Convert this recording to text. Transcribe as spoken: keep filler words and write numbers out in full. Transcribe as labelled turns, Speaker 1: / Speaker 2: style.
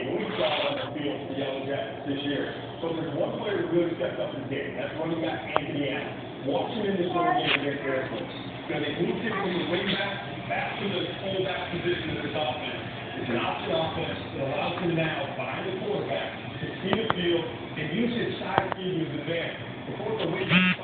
Speaker 1: game. We saw it on the field for the Yellow Jackets this year. So there's one player who really stepped up his game. That's running back Anthony Allen. Watch him in this little game against Arizona. Because they moved him from the wing back back to the fullback position of this offense. It's an option offense that allows him now, behind the quarterback, to see the field and use his side speed to his advantage. Before the wing